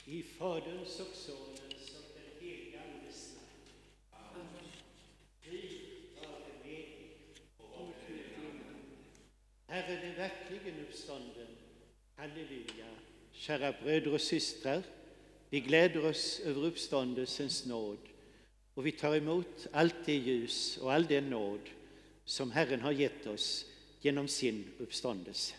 I Faderns och Sonens och den heliga Andes namn. Amen. Frid vare med er. Herren är verkligen uppstånden. Halleluja. Kära bröder och systrar, vi gläder oss över uppståndelsens nåd och vi tar emot allt det ljus och all den nåd som Herren har gett oss genom sin uppståndelse.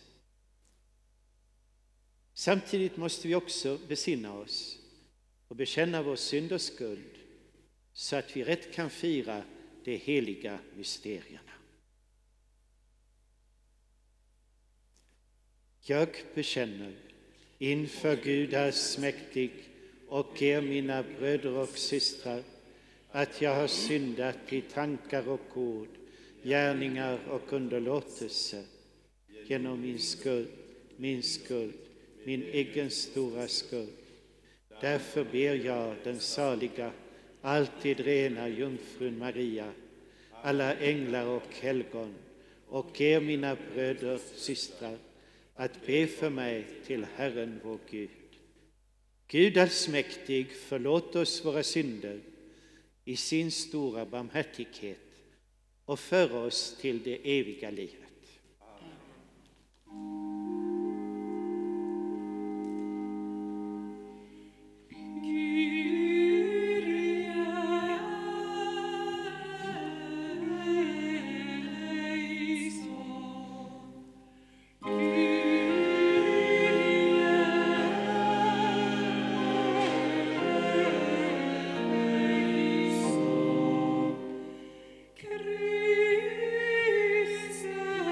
Samtidigt måste vi också besinna oss och bekänna vår synd och skuld så att vi rätt kan fira de heliga mysterierna. Jag bekänner inför Gud allsmäktig och er mina bröder och systrar att jag har syndat i tankar och ord, gärningar och underlåtelse genom min egen stora skuld. Därför ber jag den saliga, alltid rena jungfrun Maria, alla änglar och helgon och er mina bröder och systrar att be för mig till Herren vår Gud. Gud allsmäktig, förlåt oss våra synder i sin stora barmhärtighet och för oss till det eviga livet. Christ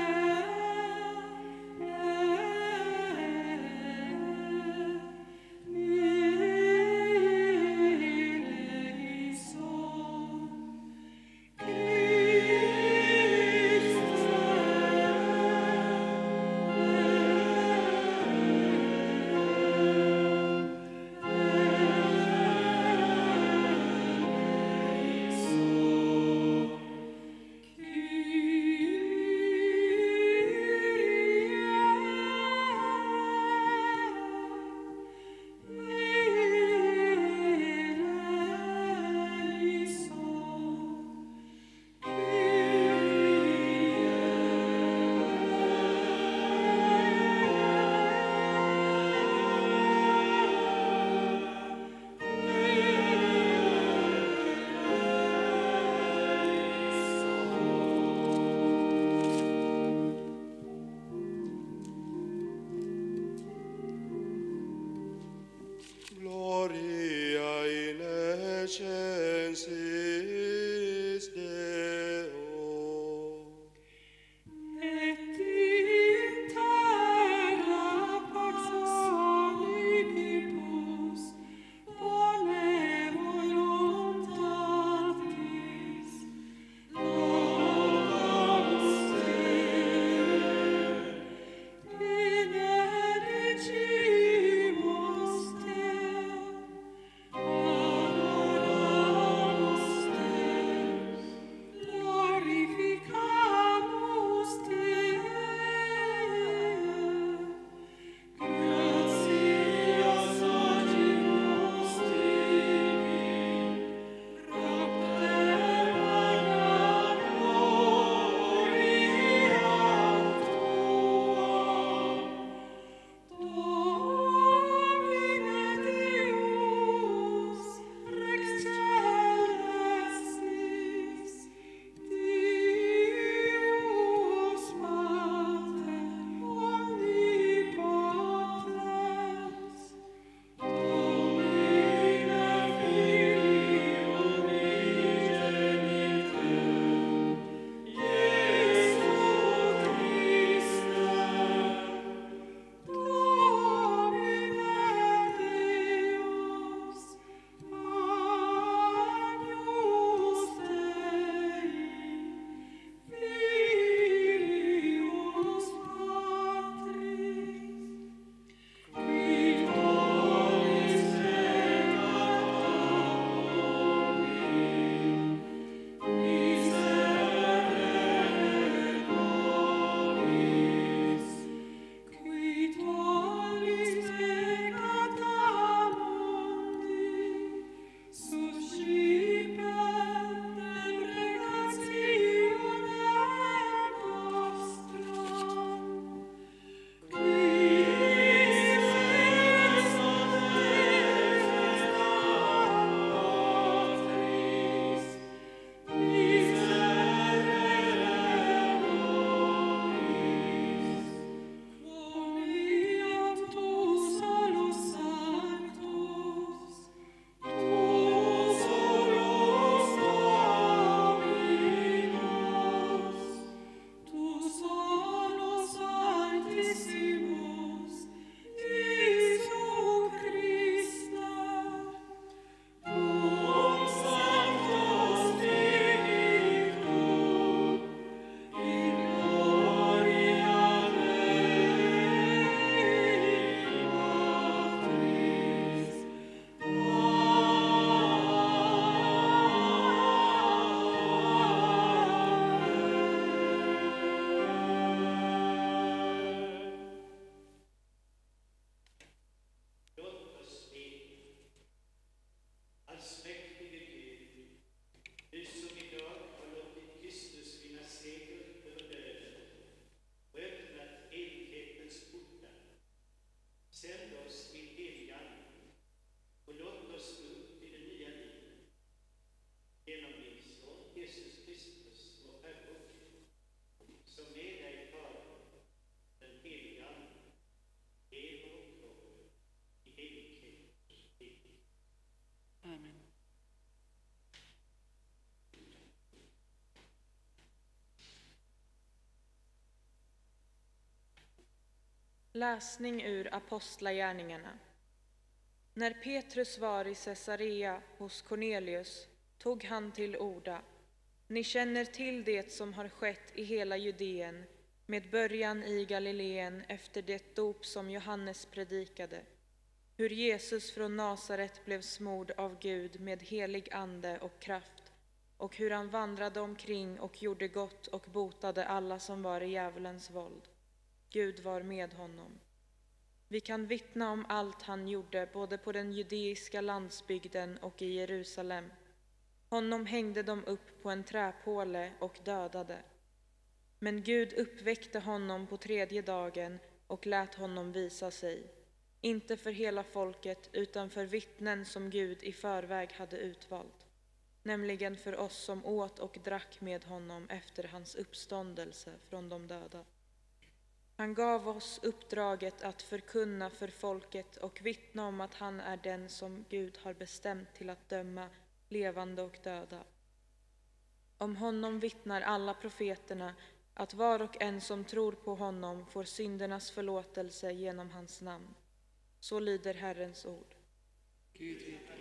Läsning ur Apostlagärningarna. När Petrus var i Caesarea hos Cornelius tog han till orda. Ni känner till det som har skett i hela Judeen, med början i Galileen efter det dop som Johannes predikade. Hur Jesus från Nasaret blev smord av Gud med helig ande och kraft, och hur han vandrade omkring och gjorde gott och botade alla som var i djävulens våld. Gud var med honom. Vi kan vittna om allt han gjorde både på den judeiska landsbygden och i Jerusalem. Honom hängde de upp på en träpåle och dödade. Men Gud uppväckte honom på 3:e dagen och lät honom visa sig, inte för hela folket utan för vittnen som Gud i förväg hade utvalt, nämligen för oss som åt och drack med honom efter hans uppståndelse från de döda. Han gav oss uppdraget att förkunna för folket och vittna om att han är den som Gud har bestämt till att döma levande och döda. Om honom vittnar alla profeterna att var och en som tror på honom får syndernas förlåtelse genom hans namn. Så lyder Herrens ord. Gud, vi tackar.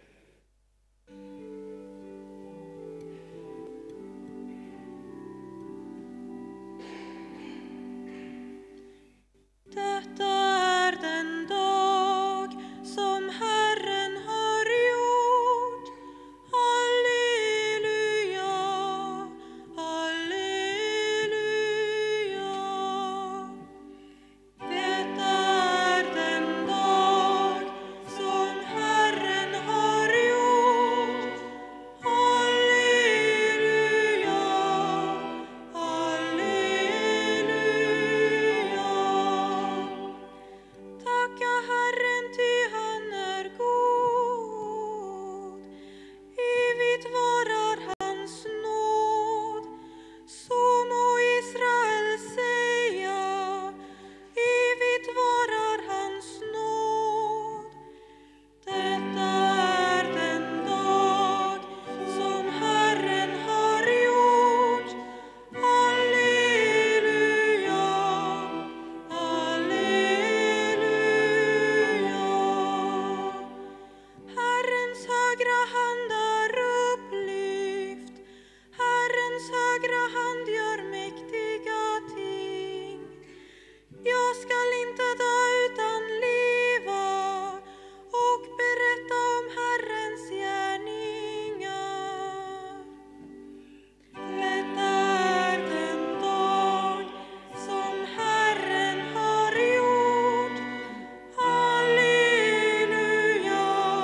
Detta är den dag som Herren har gjort. Halleluja, halleluja. Detta är den dag som Herren har gjort. Halleluja, halleluja. Tacka Herren, ty han är god. Evigt varar hans nåd. Så må Israel säga, evigt varar hans nåd. Detta är den dag som Herren har gjort. Halleluja, halleluja. Herrens högra hand är upplyft. Herrens högra hand gör mäktiga ting. Jag skall inte dö utan leva och berätta om Herrens gärningar. Detta är den dag som Herren har gjort. Halleluja,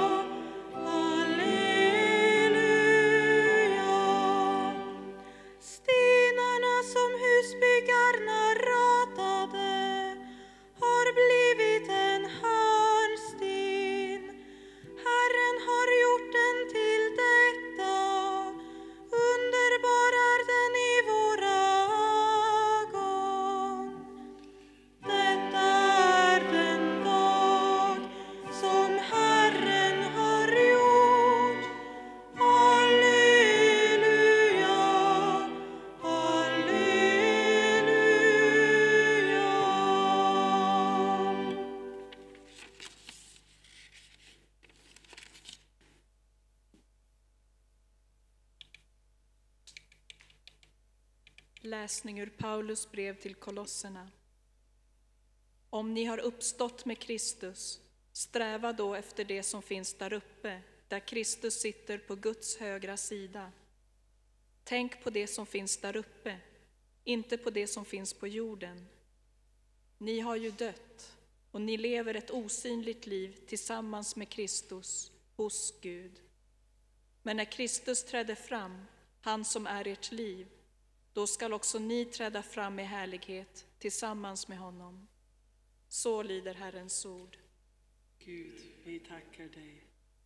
halleluja. Stenarna som husbyggarna ratade har blivit en hörnsten. Herren har gjort den till detta. Underbar är den i våra ögon. Detta är den dag som Herren har gjort. Halleluja, halleluja. Läsning ur Paulus brev till Kolosserna. Om ni har uppstått med Kristus, sträva då efter det som finns där uppe, där Kristus sitter på Guds högra sida. Tänk på det som finns där uppe, inte på det som finns på jorden. Ni har ju dött, och ni lever ett osynligt liv tillsammans med Kristus hos Gud. Men när Kristus trädde fram, han som är ert liv, då skall också ni träda fram i härlighet tillsammans med honom. Så lyder Herrens ord. Gud, vi tackar dig.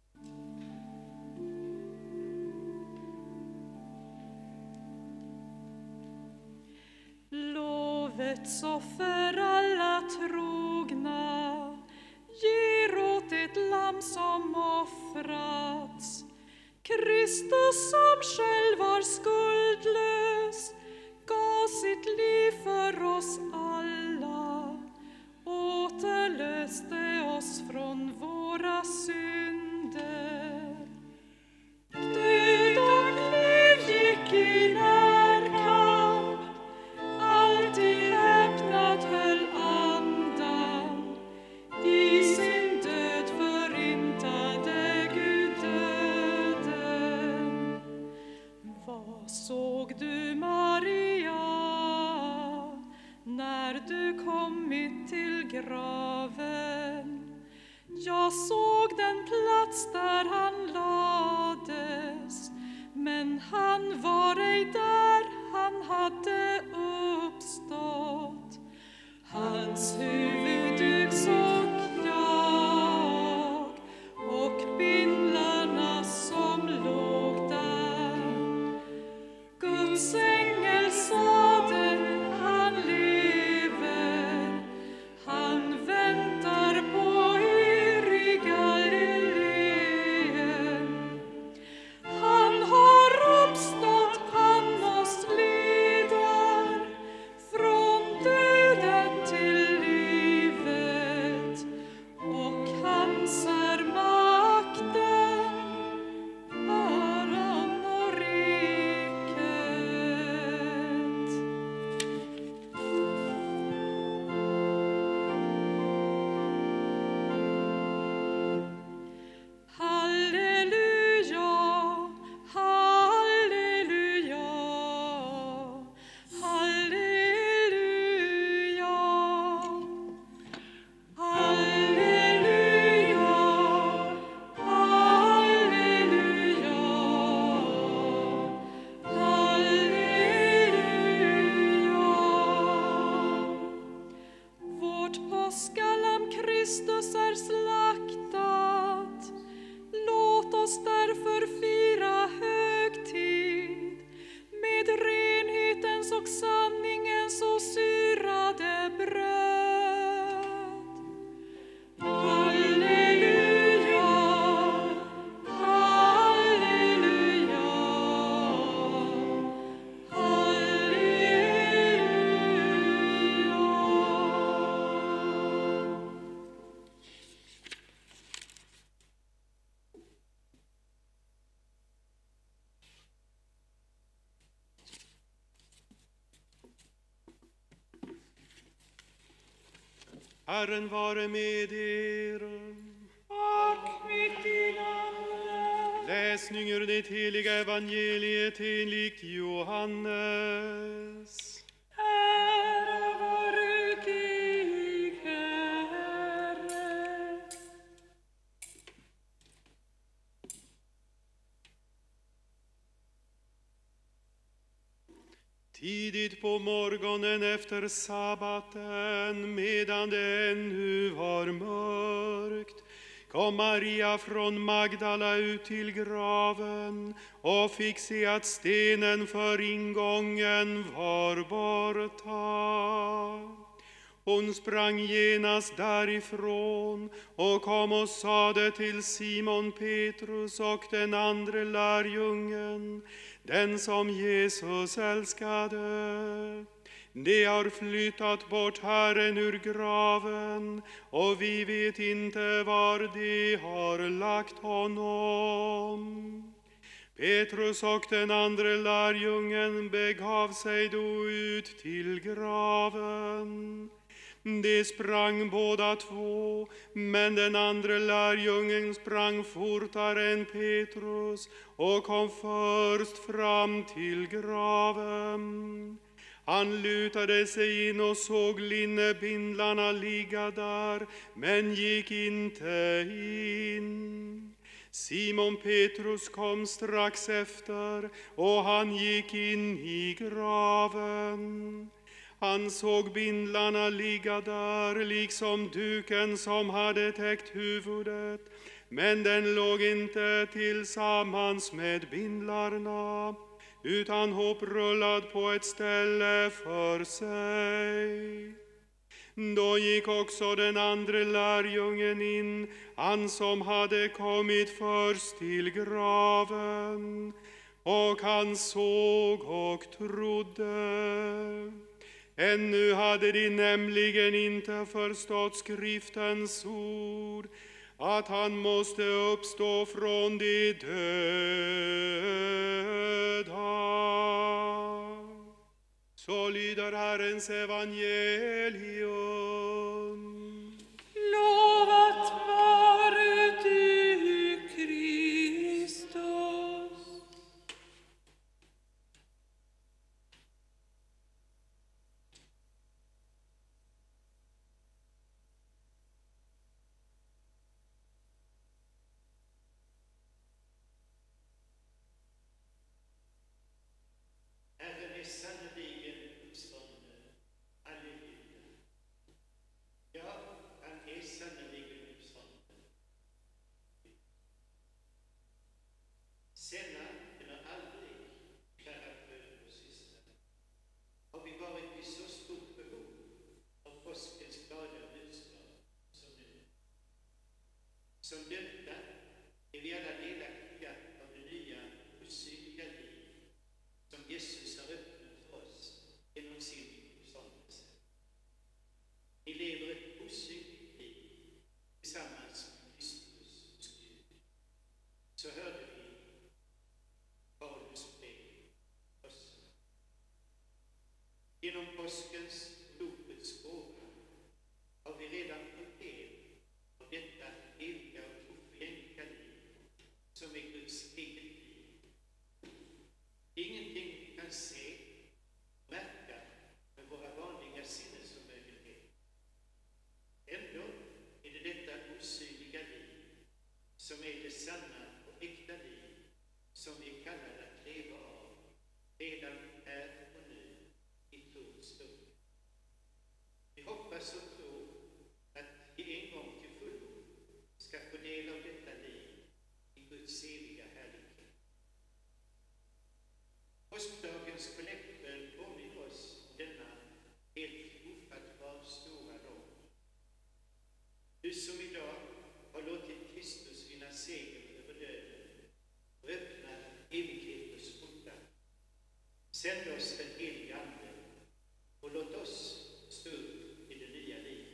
Lovets offer alla trogna ger åt ett lamm som offrats. Kristus som själv var skuldlös gav sitt liv för oss alla, frälste oss från våra synder. Död och liv gick i närkamp, alltid häpnad höll andan. I sin död förintade Gud döden. Vad såg du, Maria, när du kommit till graven? Jag såg den plats där han lades, men han var ej där, han hade uppstått. Hans huvudduk såg jag, och bindlarna som låg där. Guds ängel sade, han lever, han väntar på er i Galileen. Han har uppstått, han oss leder från döden till livet, och hans är makten, äran och riket. Halleluja, halleluja, halleluja. Halleluja, halleluja. Vårt påskalamm Kristus är slaktat. Låt oss därför fira högtid med renhetens och sanningens och syrade bröd. Halleluja, halleluja, halleluja. Herren vare med er. Och med din ande. Läsning ur det heliga evangeliet enligt Johannes. Ära vare dig, Herre. Tidigt på morgonen efter sabbaten, medan det ännu var mörkt, kom Maria från Magdala ut till graven och fick se att stenen för ingången var borta. Hon sprang genast därifrån och kom och sade till Simon Petrus och den andre lärjungen, den som Jesus älskade: de har flyttat bort Herren ur graven, och vi vet inte var de har lagt honom. Petrus och den andre lärjungen begav sig då ut till graven. De sprang båda två, men den andre lärjungen sprang fortare än Petrus och kom först fram till graven. Han lutade sig in och såg linnebindlarna ligga där, men gick inte in. Simon Petrus kom strax efter, och han gick in i graven. Han såg bindlarna ligga där, liksom duken som hade täckt huvudet, men den låg inte tillsammans med bindlarna, utan hoprullad på ett ställe för sig. Då gick också den andre lärjungen in, han som hade kommit först till graven, och han såg och trodde. Ännu hade de nämligen inte förstått skriftens ord, att han måste uppstå från de döda. Så lyder Herrens evangelium. Lovat vare du, Kristus. Herren är sannerligen uppstånden. Halleluja. Ja, han är sannerligen uppstånden. Sällan eller aldrig, kära bröder och systrar, har vi varit i så stort behov av påskens glada budskap som nu. Som döpta är vi alla delaktiga av det nya osynliga liv som Jesus har öppnat för oss genom sin uppståndelse. Ni lever ett osynligt liv tillsammans med Kristus hos Gud. Så hörde vi Paulus brev. Genom påskens och dopets gåva har vi redan fått del av detta eviga och oförgängliga liv som är Guds eget liv. Ingenting vi kan se och märka med våra vanliga sinnesförmögenheter. Ändå är det detta osynliga liv som är det sanna och äkta liv som vi är kallade att leva av redan här och nu i trons stund. Vi hoppas och tror att vi en gång till fullo ska få del av detta liv i Guds eviga härlighet. Påskdagens kollektbön påminner oss om denna helt ofattbart stora nåd. Du som idag har låtit Kristus vinna seger över döden och öppna evighetens portar, sänd oss den helige Ande och låt oss stå upp i det nya livet.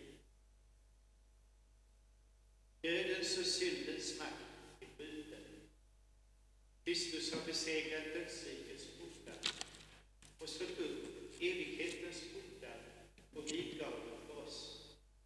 Dödens och syndens makt är bruten. Kristus har besegrat dödsrikets portar och slått upp evighetens portar och vidgaven för oss.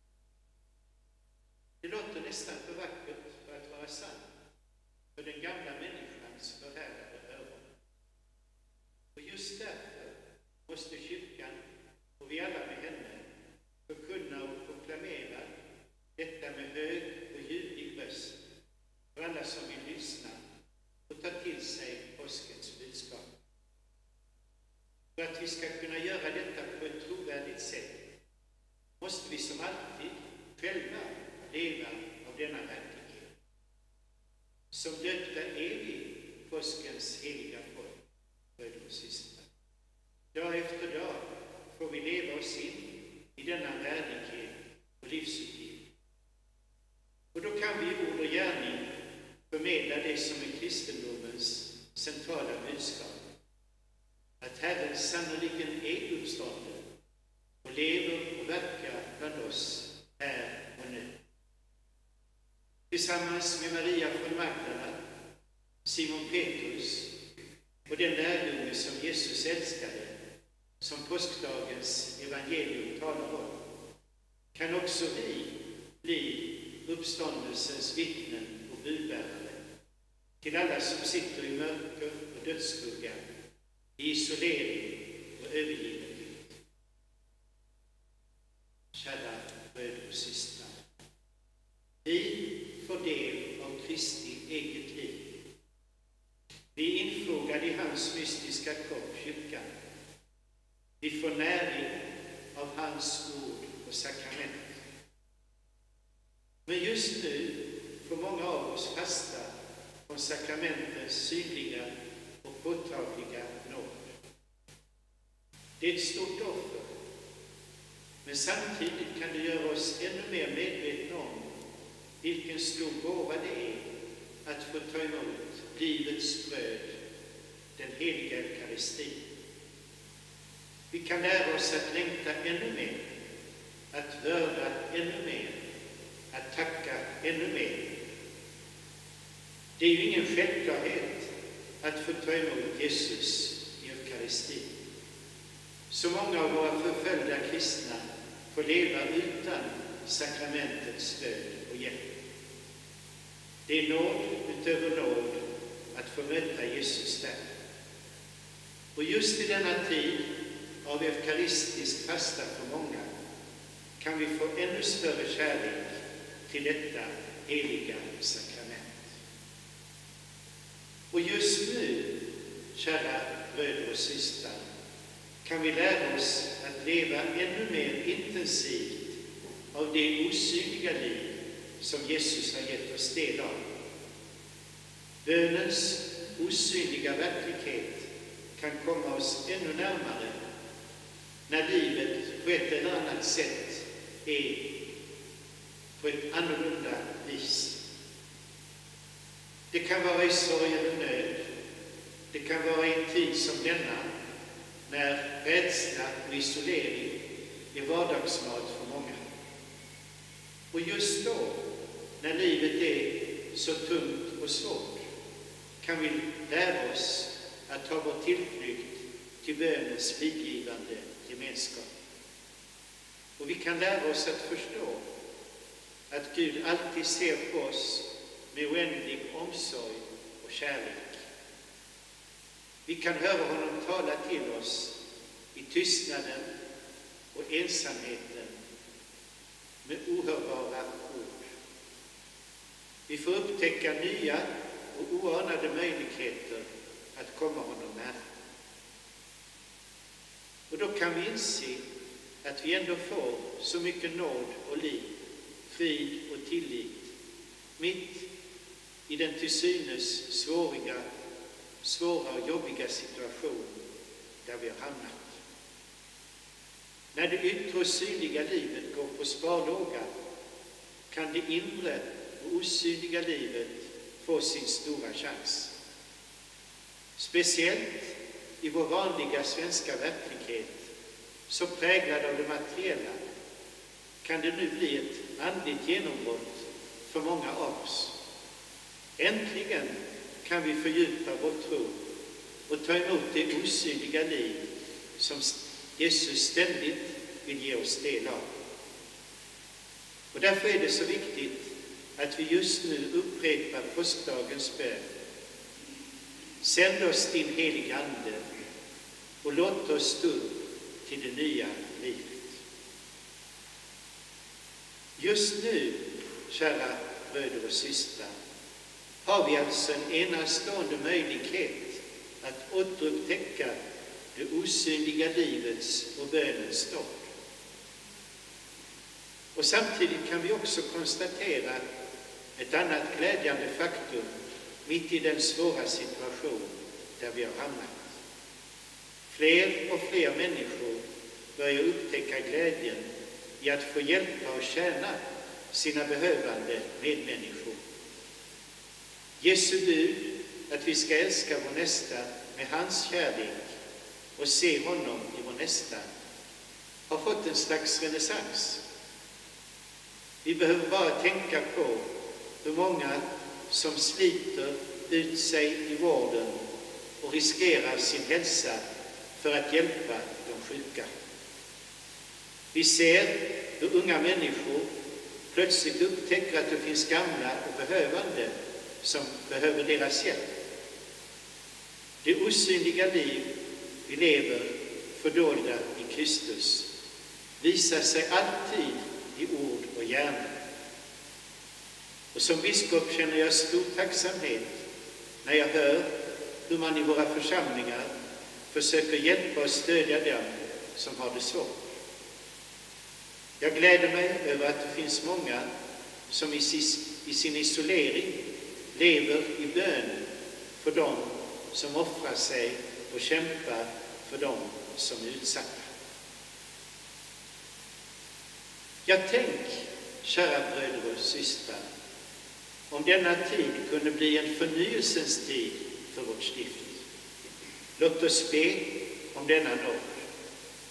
Det låter nästan för vackert för att vara sant för den gamla människans förhärdade öron. Och just därför måste kyrkan och vi alla med henne förkunna och proklamera detta med hög och ljudlig röst för alla som vill lyssna och ta till sig påskens budskap. För att vi ska kunna göra detta på ett trovärdigt sätt måste vi som alltid själva leva av denna verklighet. Som döpta är vi påskens heliga folk, bröder och systrar. Dag efter dag får vi leva oss in i denna värdighet och livsuppgift. Och då kan vi i ord och gärning förmedla det som är kristendomens centrala budskap. Att Herren sannoliken är uppstånden och lever och verkar bland oss här och nu. Tillsammans med Maria från Magdala, Simon Petrus och den lärjunge som Jesus älskade, som påskdagens evangelium talar om, kan också vi bli uppståndelsens vittnen och budbärare till alla som sitter i mörker och dödsskugga, i isolering och övergivenhet. Kära bröder och systrar, vi får del av Kristi eget liv. Vi är infogade i hans mystiska kropp, kyrkan. Vi får näring av hans ord och sakrament. Men just nu får många av oss fasta från sakramentens synliga och påtagliga nåd. Det är ett stort offer, men samtidigt kan det göra oss ännu mer medvetna om vilken stor gåva det är att få ta emot livets bröd, den heliga eukaristin. Vi kan lära oss att längta ännu mer, att vörda ännu mer, att tacka ännu mer. Det är ju ingen självklarhet att få ta emot Jesus i eukaristin. Så många av våra förföljda kristna får leva utan sakramentets stöd och hjälp. Det är nåd utöver nåd att få möta Jesus där. Och just i denna tid av eukaristisk fasta för många kan vi få ännu större kärlek till detta heliga sakrament. Och just nu, kära bröder och systrar, kan vi lära oss att leva ännu mer intensivt av det osynliga liv som Jesus har gett oss del av. Bönens osynliga verklighet kan komma oss ännu närmare när livet på ett eller annat sätt är på ett annorlunda vis. Det kan vara i sorg eller nöd. Det kan vara i en tid som denna, när rädsla och isolering är vardagsmat för många. Och just då, när livet är så tungt och svårt, kan vi lära oss att ta vår tillflykt till bönens livgivande gemenskap. Och vi kan lära oss att förstå att Gud alltid ser på oss med oändlig omsorg och kärlek. Vi kan höra honom tala till oss i tystnaden och ensamheten med ohörbara ord. Vi får upptäcka nya och oanade möjligheter att komma honom nära. Och då kan vi inse att vi ändå får så mycket nåd och liv, frid och tillit mitt i den till synes svåra och jobbiga situation där vi har hamnat. När det yttre och synliga livet går på sparlåga kan det inre och osynliga livet få sin stora chans. Speciellt i vår vanliga svenska verklighet, så präglad av det materiella, kan det nu bli ett andligt genombrott för många av oss. Äntligen kan vi fördjupa vår tro och ta emot det osynliga liv som Jesus ständigt vill ge oss del av. Och därför är det så viktigt att vi just nu upprepar påskdagens bön. Sänd oss din heliga Ande och låt oss stå till det nya livet. Just nu, kära bröder och systrar, har vi alltså en enastående möjlighet att återupptäcka det osynliga livets och bönens stånd. Och samtidigt kan vi också konstatera ett annat glädjande faktum mitt i den svåra situation där vi har hamnat. Fler och fler människor börjar upptäcka glädjen i att få hjälpa och tjäna sina behövande medmänniskor. Jesu bud att vi ska älska vår nästa med hans kärlek och se honom i vår nästa har fått en slags renässans. Vi behöver bara tänka på hur många som sliter ut sig i vården och riskerar sin hälsa för att hjälpa de sjuka. Vi ser hur unga människor plötsligt upptäcker att det finns gamla och behövande som behöver deras hjälp. Det osynliga liv vi lever fördolda i Kristus visar sig alltid i ord och gärning. Och som biskop känner jag stor tacksamhet när jag hör hur man i våra församlingar försöker hjälpa och stödja dem som har det svårt. Jag gläder mig över att det finns många som i sin isolering lever i bön för dem som offrar sig och kämpar för dem som är utsatta. Jag tänk, kära bröder och systrar, om denna tid kunde bli en förnyelsens tid för vårt stift. Låt oss be om denna nåd.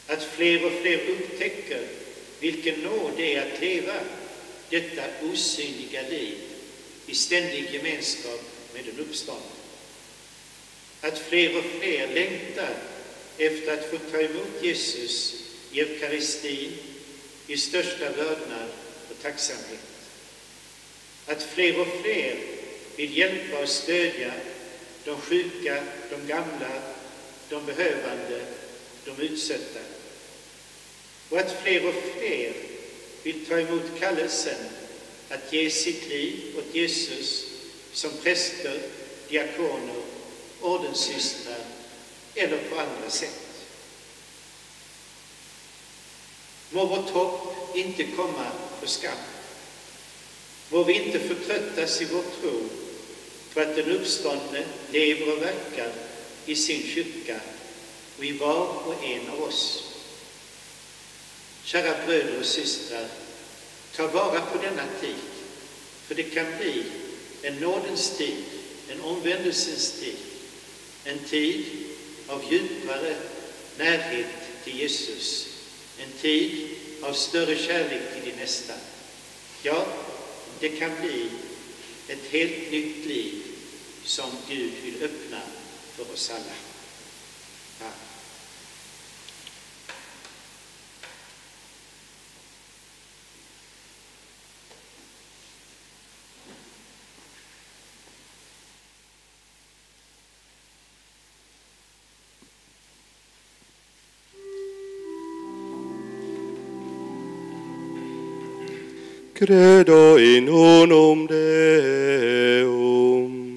Att fler och fler upptäcker vilken nåd det är att leva detta osynliga liv i ständig gemenskap med den uppståndne. Att fler och fler längtar efter att få ta emot Jesus i eukaristin i största vördnad och tacksamhet. Att fler och fler vill hjälpa och stödja de sjuka, de gamla, de behövande, de utsatta. Och att fler och fler vill ta emot kallelsen att ge sitt liv åt Jesus som präster, diakoner, ordenssystrar eller på andra sätt. Må vårt hopp inte komma på skam. Må vi inte förtröttas i vår tro för att den uppståndne lever och verkar i sin kyrka och i var och en av oss. Kära bröder och systrar, ta vara på denna tid, för det kan bli en nådens tid, en omvändelsens tid, en tid av djupare närhet till Jesus, en tid av större kärlek till din nästa. Ja, det kan bli ett helt nytt liv som Gud vill öppna för oss alla. Amen. Credo in unum Deum.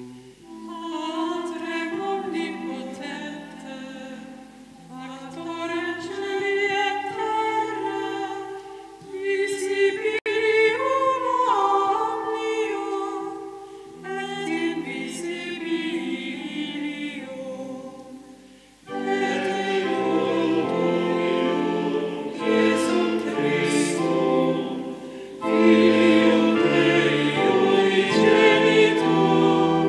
Filio Dei, genitor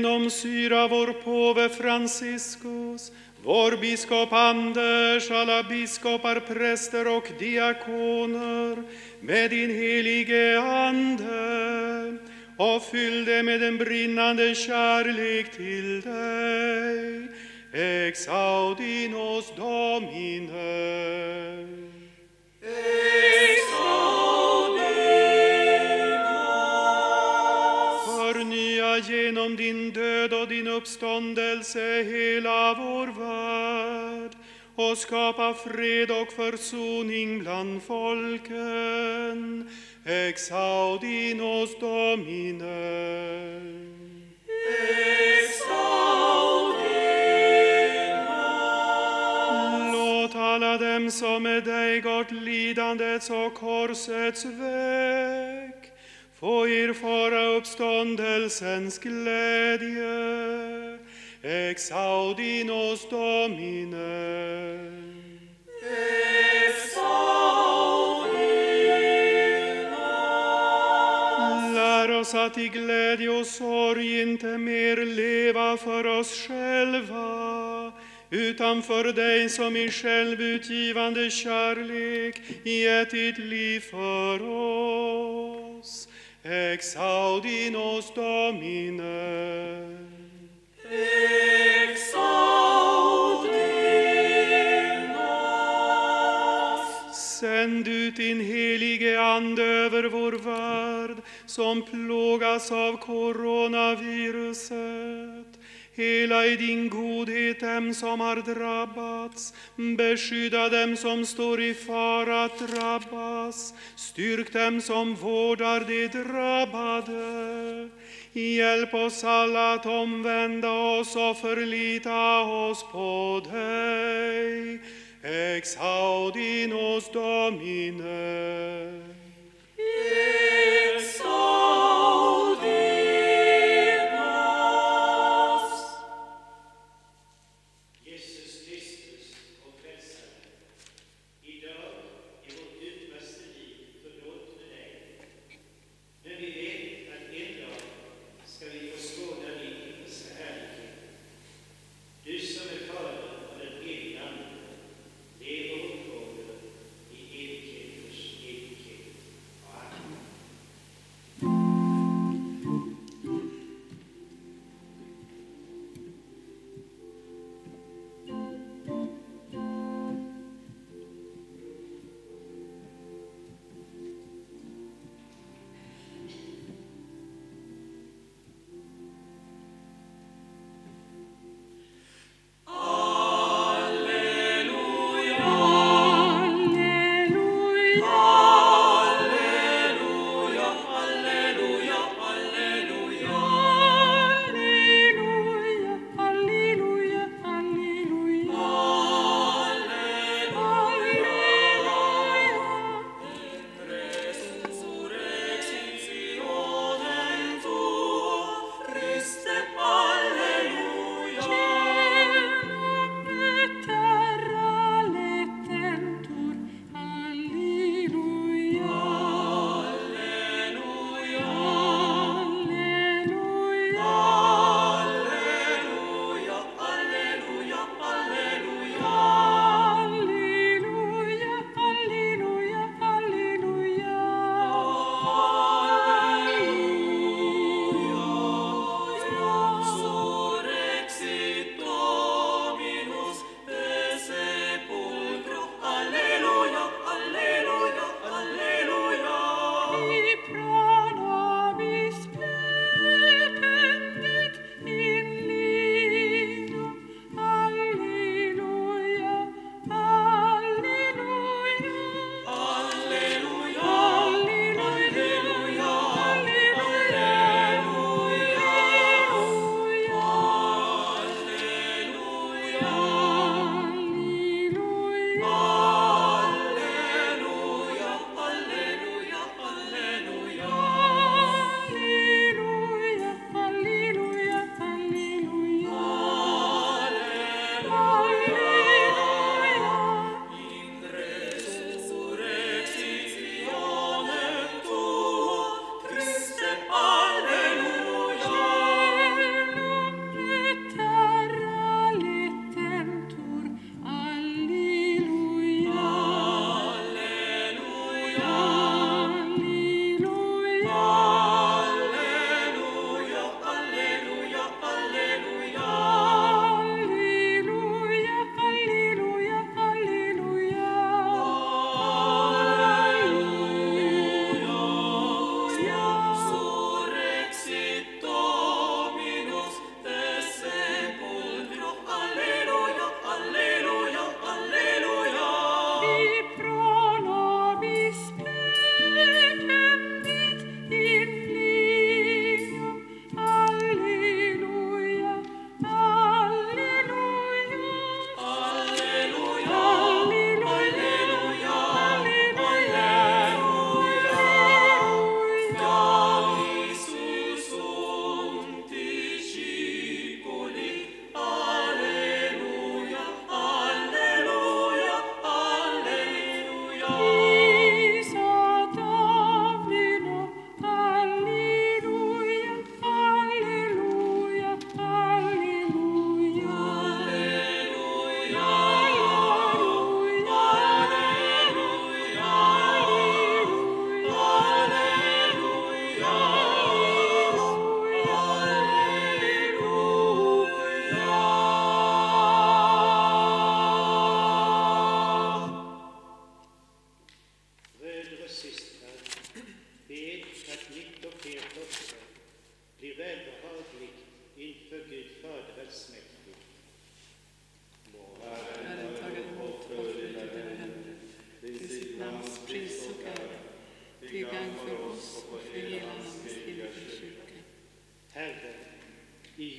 genomsyra vår påve Franciscus, vår biskop Anders, alla biskopar, präster och diakoner med din helige Ande och fyll dem med en brinnande kärlek till dig. Exaudinos Domine. Förnya genom din död och din uppståndelse hela vår värld och skapa fred och försoning bland folken. Exaudinos Domine. Låt alla dem som med dig gått lidandets och korsets väg få erfara uppståndelsens glädje. Exaudinos Domine. Lär oss att i glädje och sorg inte mer leva för oss själva, utan för dig som i självutgivande kärlek gett ditt liv för oss. Exaudinos Domine. Sänd ut din helige Ande över vår värld som plågas av coronaviruset. Hela i din godhet dem som har drabbats, beskydda dem som står i fara att drabbas, styrk dem som vårdar de drabbade. Hjälp oss alla att omvända oss och förlita oss på dig. Exaudinos Domine. Lever och kommer i evigheters evighet.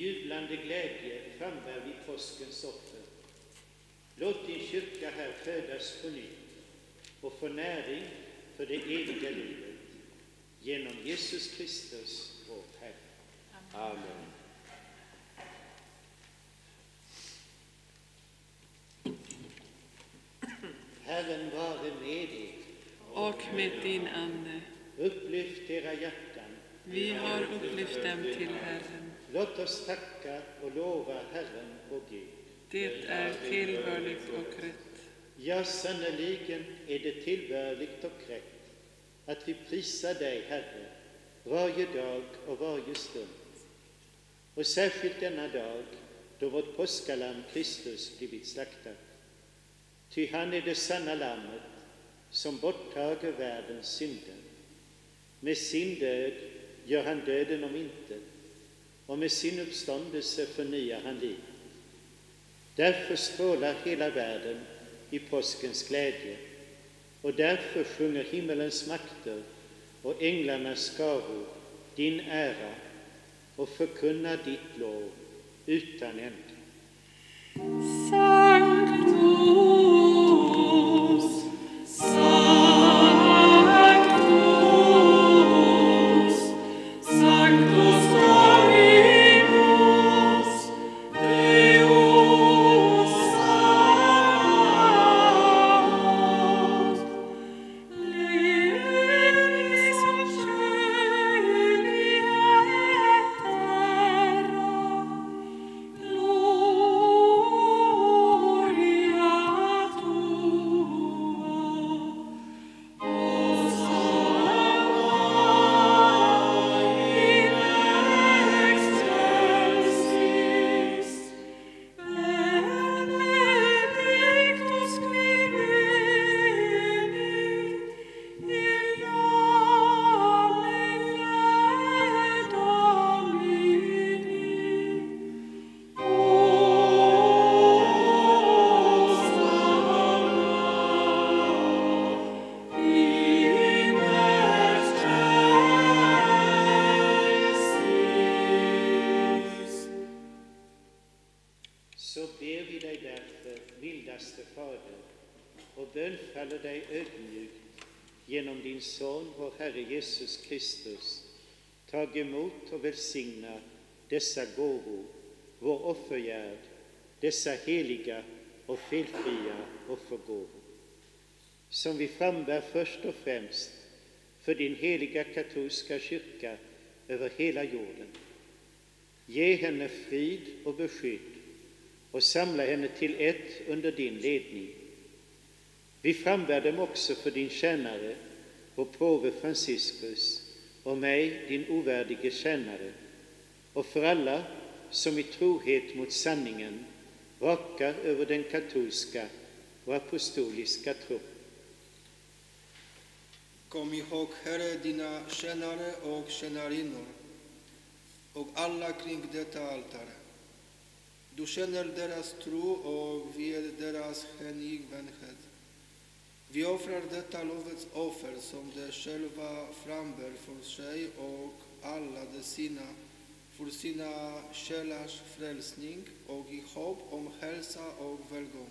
jublande glädje frambär vi påskens offer. Låt din kyrka här födas på nytt och få näring för det eviga livet. Genom Jesus Kristus, vår Herre. Amen. Herren vare med er. Och med din ande. Upplyft era hjärtan. Vi har upplyft dem till Herren. Låt oss tacka och lova Herren vår Gud. Det är tillbörligt och rätt. Ja, sannoliken är det tillbörligt och rätt att vi prisar dig, Herre, varje dag och varje stund. Och särskilt denna dag då vårt påskalamm Kristus blivit slaktad. Ty han är det sanna lammet som borttager världens synder. Med sin död gör han döden om intet, och med sin uppståndelse förnyar han livet. Därför strålar hela världen i påskens glädje, och därför sjunger himmelens makter och änglarnas skaror din ära och förkunnar ditt lov utan ände. Så ber vi dig därför, mildaste Fader, och bönfaller dig ödmjukt genom din Son, vår Herre Jesus Kristus. Tag emot och välsigna dessa gåvor, vår offergärd, dessa heliga och felfria offergåvor, som vi frambär först och främst för din heliga katolska kyrka över hela jorden. Ge henne frid och beskydd och samla henne till ett under din ledning. Vi frambär dem också för din tjänare, vår påve Franciscus, och mig, din ovärdige tjänare, och för alla som i trohet mot sanningen vakar över den katolska och apostoliska tro. Kom ihåg, Herre, dina tjänare och tjänarinnor och alla kring detta altare. Du känner deras tro och vid deras hängivenhet. Vi offrar detta lovets offer som de själva frambär för sig och alla de sina, för sina själars frälsning och i hopp om hälsa och välgång.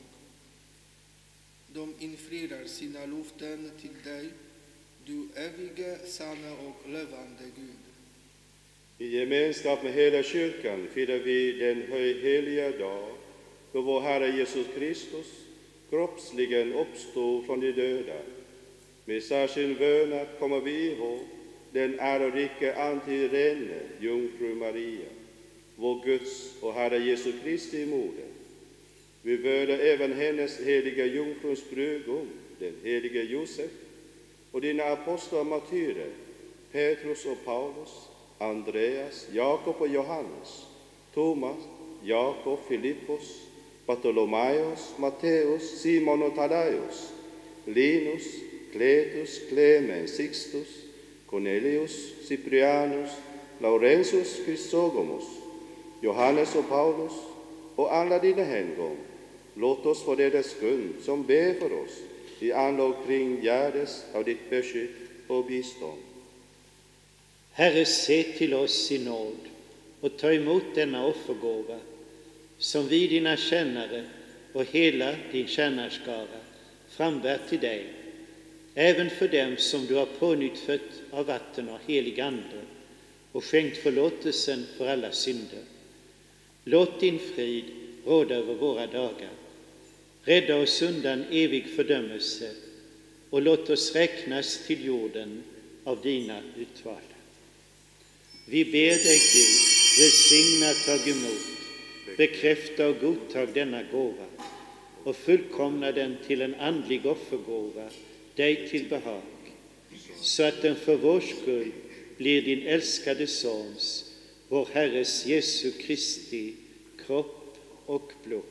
De infriar sina luften till dig, du evige, sanna och levande Gud. I gemenskap med hela kyrkan firar vi den högheliga dag då vår Herre Jesus Kristus kroppsligen uppstod från de döda. Med särskild vördnad kommer vi ihåg den ärorike antirene jungfru Maria, vår Guds och Herre Jesu Kristi moder. Vi vördar även hennes heliga jungfruns brudgum, den helige Josef, och dina apostlar och martyrer, Petrus och Paulus, Andreas, Jakob och Johannes, Thomas, Jakob, Filippos, Bartolomaios, Matteus, Simon och Tadaios, Linus, Cletus, Clemens, Sixtus, Cornelius, Cyprianus, Laurentius, Chrysogomos, Johannes och Paulus och alla dina helgon. Låt oss för deras skull som ber för oss i anlag kring gärdes av ditt beskydd och bistånd. Herre, se till oss i nåd och ta emot denna offergåva som vi dina tjänare och hela din tjänarskara frambär till dig, även för dem som du har pånyttfött av vatten och helig ande och skänkt förlåtelsen för alla synder. Låt din frid råda över våra dagar. Rädda oss undan evig fördömelse och låt oss räknas till jorden av dina utvalda. Vi ber dig, Gud, välsigna, tag emot, bekräfta och godtag denna gåva och fullkomna den till en andlig offergåva, dig till behag, så att den för vår skull blir din älskade Sons, vår Herres Jesu Kristi, kropp och blod.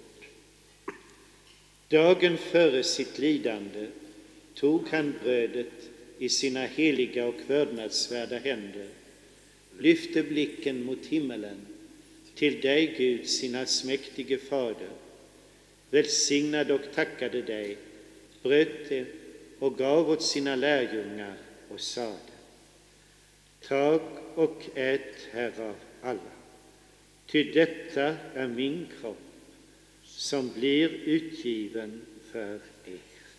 Dagen före sitt lidande tog han brödet i sina heliga och vördnadsvärda händer, lyfte blicken mot himmelen, till dig, Gud, sin allsmäktige Fader, välsignade och tackade dig, bröt det och gav åt sina lärjungar och sade: tag och ät härav alla, ty detta är min kropp som blir utgiven för er.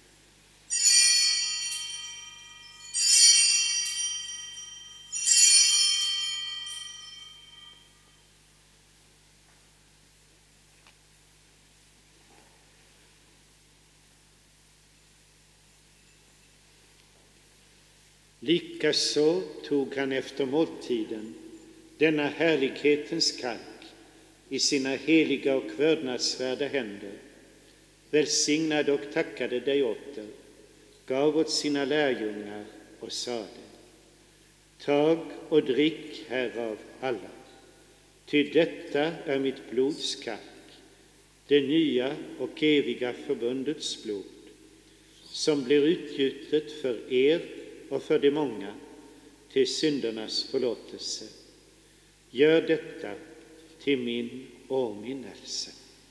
Likaså tog han efter måltiden denna härlighetens kalk i sina heliga och vördnadsvärda händer, välsignade och tackade dig åter, gav åt sina lärjungar och sade: tag och drick härav alla, ty detta är mitt blods kalk, det nya och eviga förbundets blod, som blir utgjutet för er och för de många till syndernas förlåtelse. Gör detta till min åminnelse.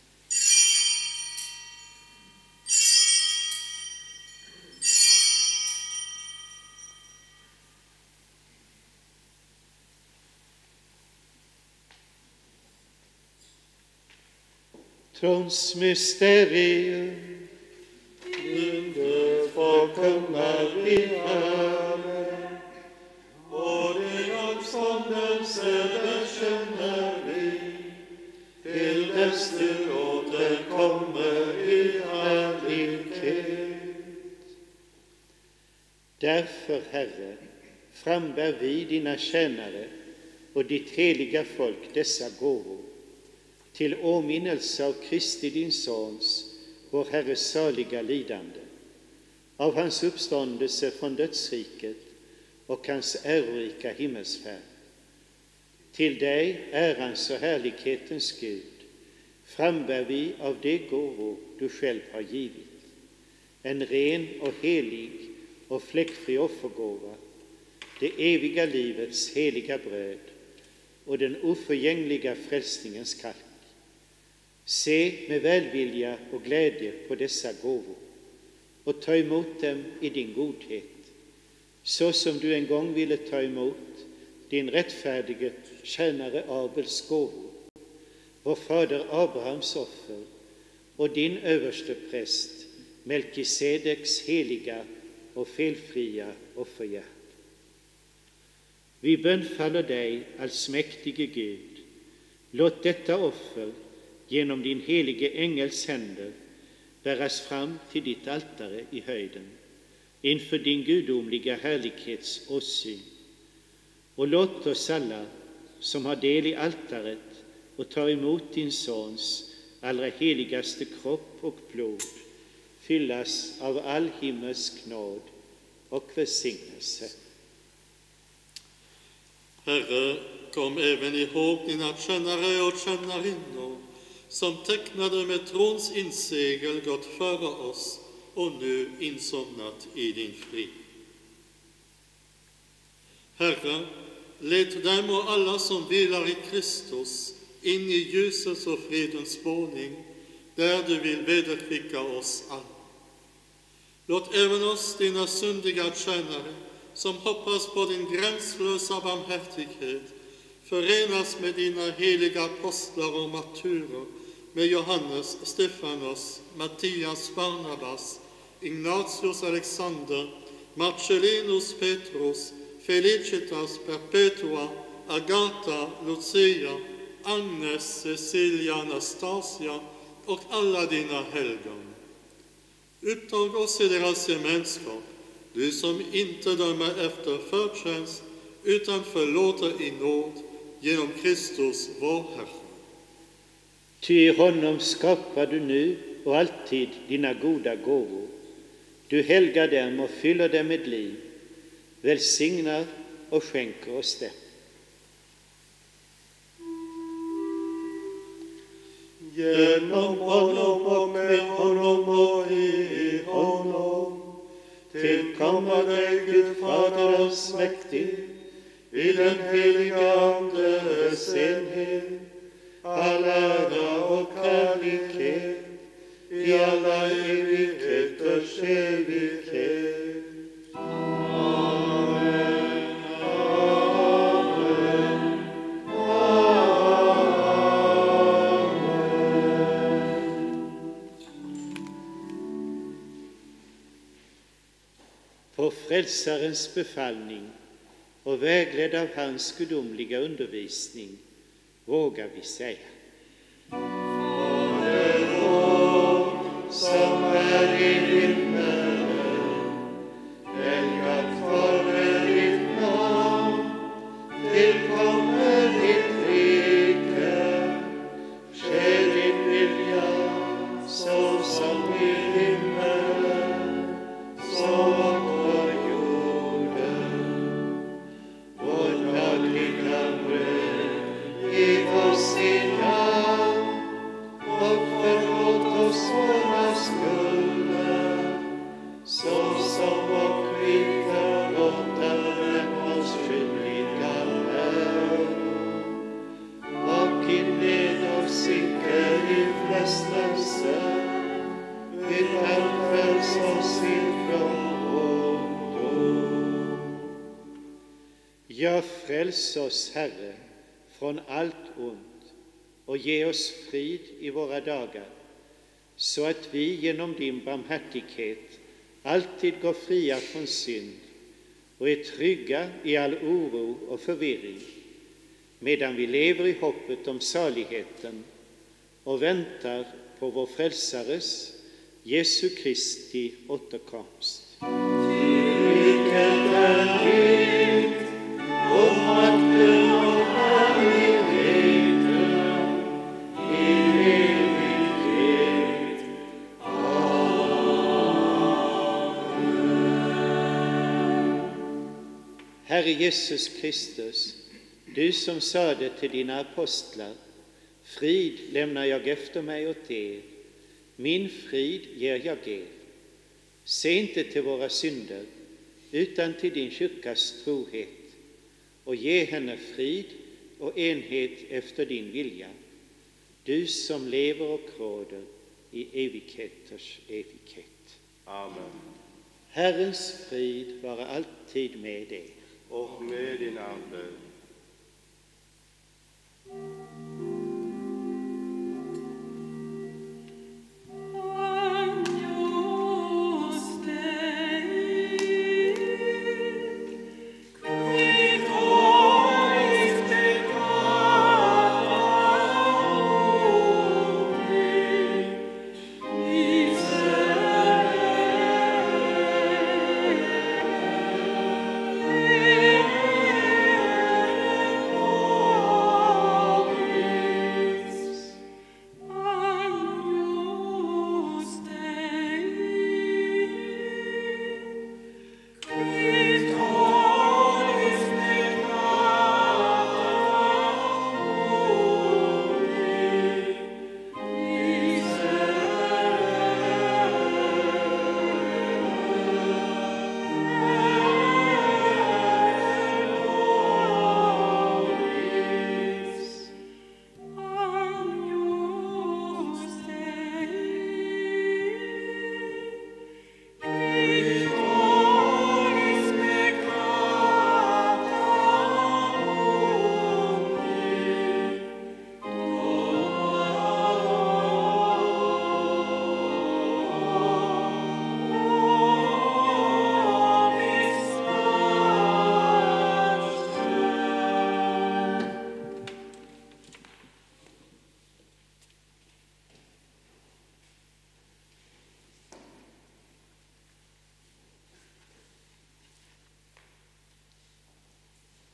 Tronsmysterium, under förkunnar vi Herren, och din uppståndelse bekänner vi, till dess du återkommer i härlighet. Därför, Herre, frambär vi dina tjänare och ditt heliga folk dessa gåvor, till åminnelse av Kristi din Sons, vår Herres saliga lidande, av hans uppståndelse från dödsriket och hans ärorika himmelsfärd. Till dig, ärans och härlighetens Gud, frambär vi av de gåvor du själv har givit, en ren och helig och fläckfri offergåva, det eviga livets heliga bröd och den oförgängliga frälsningens kalk. Se med välvilja och glädje på dessa gåvor och ta emot dem i din godhet, så som du en gång ville ta emot din rättfärdige tjänare Abels gåvor, vår fader Abrahams offer och din överste präst Melkisedeks heliga och felfria offergärd. Vi bönfaller dig, allsmäktige Gud, låt detta offer genom din helige ängels händer bäras fram till ditt altare i höjden, inför din gudomliga härlighets åsyn. Och låt oss alla som har del i altaret och tar emot din Sons allra heligaste kropp och blod fyllas av all himmelsk nåd och välsignelse. Herre, kom även ihåg dina tjänare och tjänarinnor, som tecknade med trons insegel gått före oss och nu insomnat i din frid. Herre, led dem och alla som vilar i Kristus in i ljusets och fridens boning, där du vill vederkvicka oss alla. Låt även oss, dina syndiga tjänare, som hoppas på din gränslösa barmhärtighet, förenas med dina heliga apostlar och martyrer, med Johannes, Stefanos, Mattias, Barnabas, Ignatius, Alexander, Marcellinus, Petrus, Felicitas, Perpetua, Agatha, Lucia, Agnes, Cecilia, Anastasia och alla dina helgon. Upptag oss i deras gemenskap, du som inte dömer efter förtjänst utan förlåter i nåd genom Kristus vår Herre. Ty i honom skapar du nu och alltid dina goda gåvor. Du helgar dem och fyller dem med liv, välsignar och skänker oss dem. Genom honom och med honom och i honom tillkommer dig, Gud Fader allsmäktig, i den heliga Andes enhet, all ära och härlighet i alla evigheters evighet. På frälsarens befallning och vägledd av hans gudomliga undervisning vågar vi säga: Fader vår, som är i himmelen, helgat vare ditt namn, tillkommer ditt rike, ske din vilja, så som i himmelen, så Ja, fräls oss, Herre, från allt ont och ge oss frid i våra dagar, så att vi genom din barmhärtighet alltid går fria från synd och är trygga i all oro och förvirring, medan vi lever i hoppet om saligheten och väntar på vår frälsares, Jesu Kristi, återkomst. Och makten och härligheten i evighet. Amen. Herre Jesus Kristus, du som sade till dina apostlar: frid lämnar jag efter mig åt er, min frid ger jag er. Se inte till våra synder, utan till din kyrkas trohet, och ge henne frid och enhet efter din vilja, du som lever och råder i evigheters evighet. Amen. Herrens frid vara alltid med er. Och med din ande.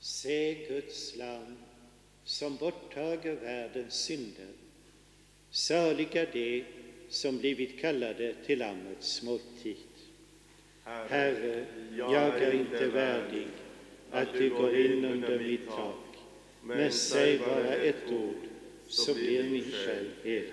Se Guds lam som borttager världens synder. Saliga de som blivit kallade till Lammets måltid. Herre, jag är inte värdig att du går in under mitt tak, men säg bara ett ord, så blir min själ helad.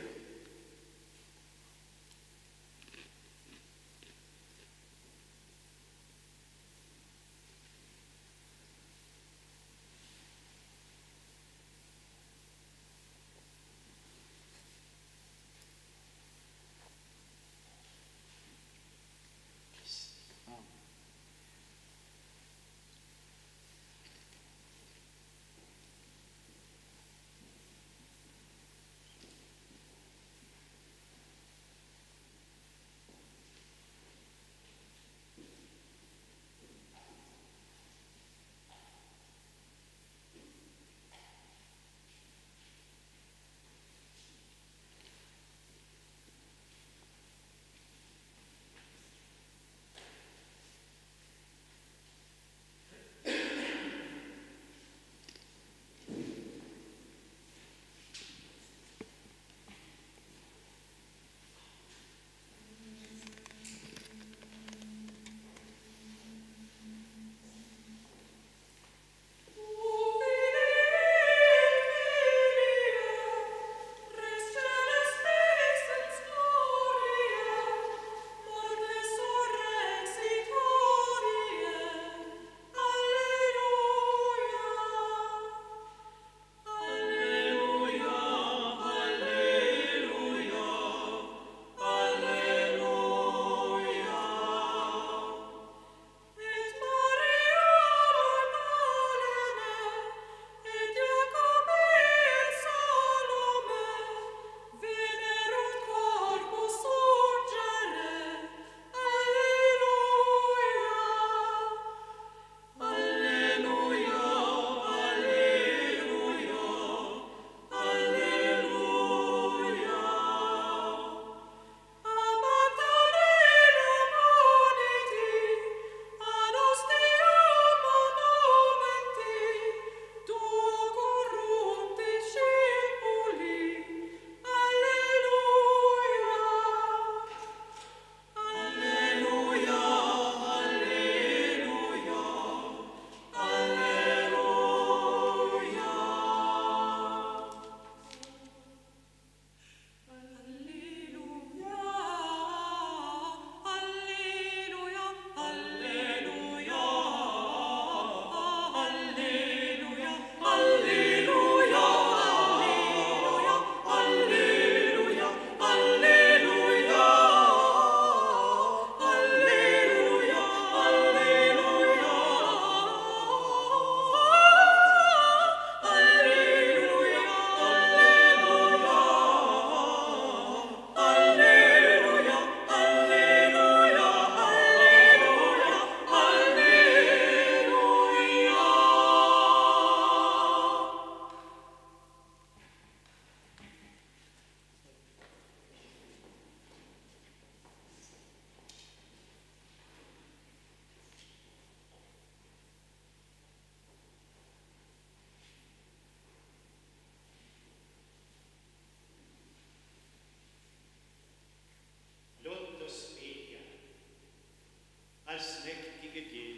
Allsmäktige Gud,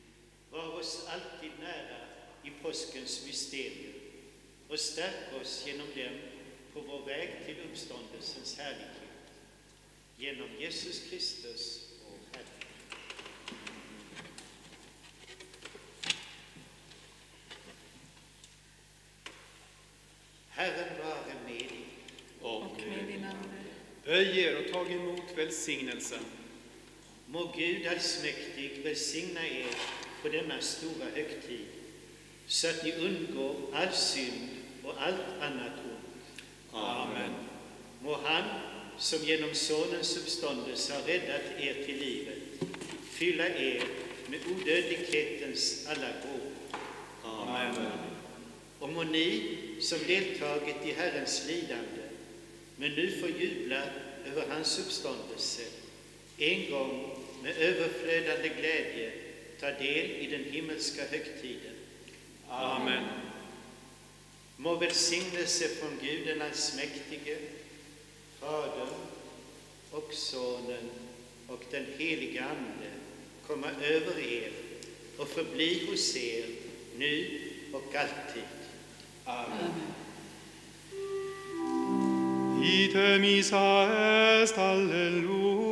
var oss alltid nära i påskens mysterium och stärk oss genom dem på vår väg till uppståndelsens härlighet. Genom Jesus Kristus, vår Herre. Herren vare med er. Och med din ande. Böj er och tag emot välsignelsen. Må Gud allsmäktig välsigna er på denna stora högtid, så att ni undgår all synd och allt annat ont. Amen. Må han, som genom Sonens uppståndelse har räddat er till livet, fylla er med odödlighetens alla gåvor. Amen. Och må ni, som deltagit i Herrens lidande, men nu får jubla över hans uppståndelse, en gång med överflödande glädje ta del i den himmelska högtiden. Amen. Må välsignelse från Gud den allsmäktige, Fadern och Sonen och den helige Ande komma över er och förbli hos er nu och alltid. Amen. Ite missa est, alleluia.